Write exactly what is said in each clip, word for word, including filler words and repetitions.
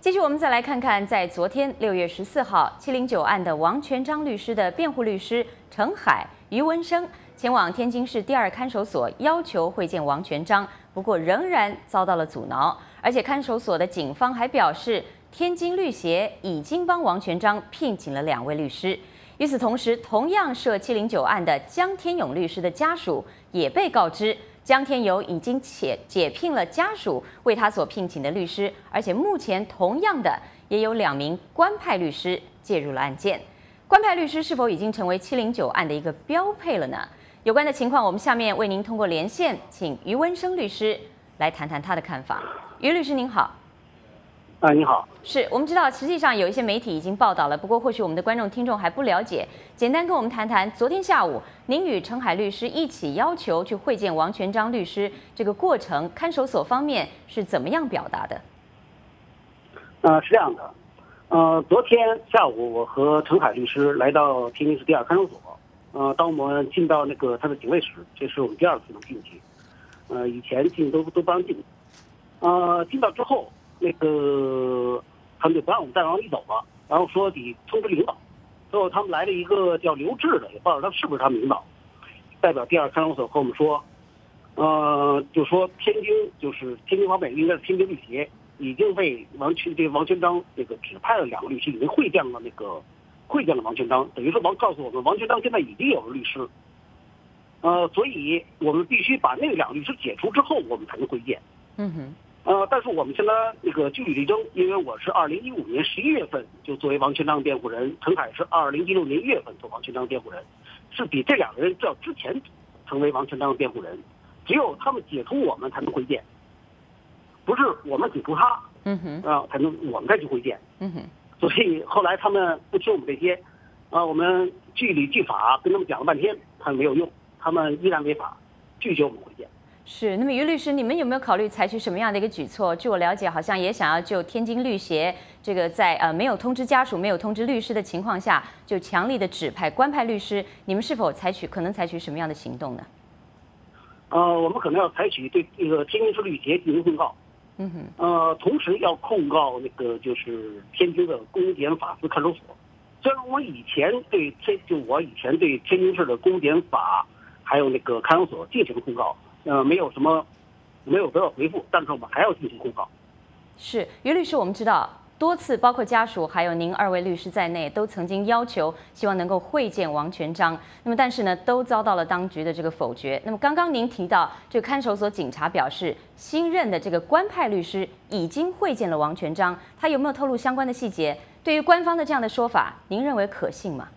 继续，我们再来看看，在昨天六月十四号七零九案的王全璋律师的辩护律师陈海、于文生前往天津市第二看守所要求会见王全璋，不过仍然遭到了阻挠。而且看守所的警方还表示，天津律协已经帮王全璋聘请了两位律师。与此同时，同样涉七零九案的江天勇律师的家属也被告知，江天勇已经解解聘了家属为他所聘请的律师，而且目前同样的也有两名官派律师介入了案件。官派律师是否已经成为七零九案的一个标配了呢？有关的情况，我们下面为您通过连线，请于文生律师来谈谈他的看法。于律师您好。 啊，你好。 是我们知道，实际上有一些媒体已经报道了，不过或许我们的观众听众还不了解。简单跟我们谈谈，昨天下午您与陈海律师一起要求去会见王全璋律师，这个过程看守所方面是怎么样表达的？ 呃，是这样的，呃，昨天下午我和陈海律师来到天津市第二看守所，呃，当我们进到那个他的警卫室，这是我们第二次能进去，呃，以前进都都不让进，呃，进到之后。那个他们就不让我们再往里走了，然后说得通知领导。最后他们来了一个叫刘志的，也不知道他是不是他们领导，代表第二看守所和我们说，呃，就说天津就是天津方面应该是天津律协已经为王全这个王全璋这个指派了两个律师，已经会见了那个会见了王全璋，等于说王告诉我们王全璋现在已经有了律师，呃，所以我们必须把那两个律师解除之后，我们才能会见。 嗯哼。 呃，但是我们现在那个据理力争，因为我是二零一五年十一月份就作为王全璋辩护人，陈海是二零一六年一月份做王全璋辩护人，是比这两个人要之前成为王全璋的辩护人，只有他们解除我们才能会见，不是我们解除他， 嗯哼， 啊、呃，才能我们再去会见， 嗯哼， 所以后来他们不听我们这些，啊、呃，我们据理据法跟他们讲了半天，他们没有用，他们依然违法，拒绝我们会见。 是，那么于律师，你们有没有考虑采取什么样的一个举措？据我了解，好像也想要就天津律协这个在呃没有通知家属、没有通知律师的情况下，就强力的指派官派律师，你们是否采取可能采取什么样的行动呢？ 呃，我们可能要采取对这个天津市律协进行控告， 嗯哼， 呃，同时要控告那个就是天津的公检法司看守所。虽然我以前对天就我以前对天津市的公检法还有那个看守所进行控告。呃，没有什么，没有得到回复，但是我们还要进行控告。 是，于律师，我们知道多次，包括家属还有您二位律师在内，都曾经要求希望能够会见王全璋，那么但是呢，都遭到了当局的这个否决。那么刚刚您提到，这个看守所警察表示，新任的这个官派律师已经会见了王全璋，他有没有透露相关的细节？对于官方的这样的说法，您认为可信吗？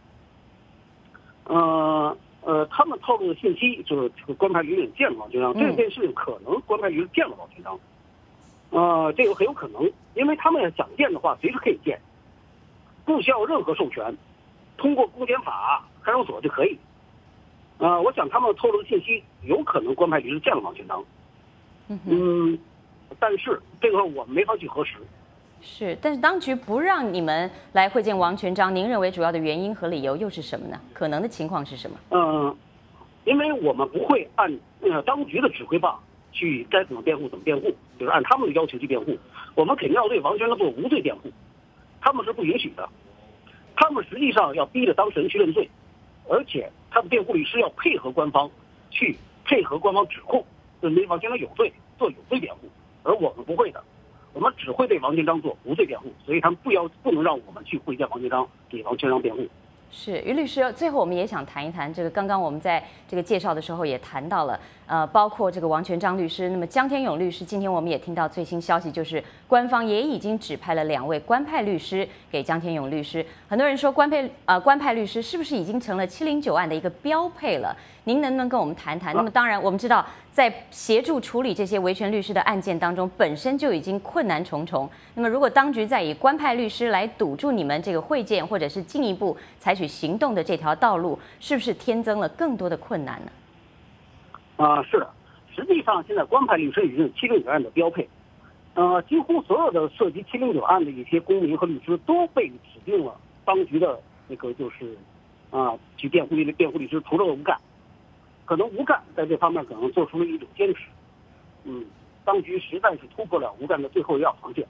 呃。呃，他们透露的信息就是这个官派律师见了王全璋，这件事情可能官派律师见了王全璋，呃，这个很有可能，因为他们想见的话，随时可以见，不需要任何授权，通过公检法看守所就可以。呃，我想他们透露的信息有可能官派律师见了王全璋，嗯，但是这个我们没法去核实。 是，但是当局不让你们来会见王全璋，您认为主要的原因和理由又是什么呢？可能的情况是什么？ 嗯、呃，因为我们不会按呃当局的指挥棒去该怎么辩护怎么辩护，就是按他们的要求去辩护。我们肯定要对王全璋做无罪辩护，他们是不允许的。他们实际上要逼着当事人去认罪，而且他的辩护律师要配合官方去配合官方指控，认为王全璋有罪，做有罪辩护，而我们不会的。我们只会对王全璋做无罪辩护，所以他们不要不能让我们去会见王全璋，给王全璋辩护。 是，于律师，最后我们也想谈一谈这个，刚刚我们在这个介绍的时候也谈到了，呃，包括这个王全璋律师，那么江天勇律师，今天我们也听到最新消息，就是官方也已经指派了两位官派律师给江天勇律师。很多人说官派呃官派律师是不是已经成了七零九案的一个标配了？您能不能跟我们谈谈？那么当然，我们知道在协助处理这些维权律师的案件当中，本身就已经困难重重。那么如果当局再以官派律师来堵住你们这个会见，或者是进一步采取行动的这条道路，是不是添增了更多的困难呢？ 啊、呃，是的，实际上现在官派律师已经是七零九案的标配，呃，几乎所有的涉及七零九案的一些公民和律师都被指定了当局的那个就是啊、呃、去辩护律辩护律师，除了吴干。可能吴干在这方面可能做出了一种坚持，嗯，当局实在是突破了吴干的最后一道防线，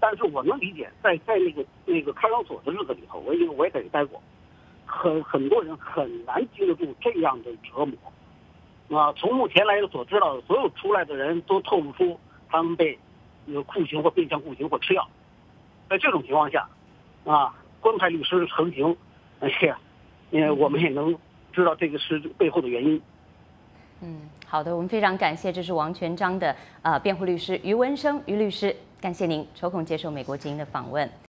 但是我能理解，在在那个那个看守所的日子里头，我因为我也在这待过，很很多人很难经得住这样的折磨。啊，从目前来所知道的，所有出来的人都透露出他们被有酷刑或变相酷刑或吃药。在这种情况下，啊，官派律师成型，哎呀，呃，我们也能知道这个是背后的原因。 嗯，好的，我们非常感谢，这是王全璋的呃辩护律师于文生于律师，感谢您抽空接受美国之音的访问。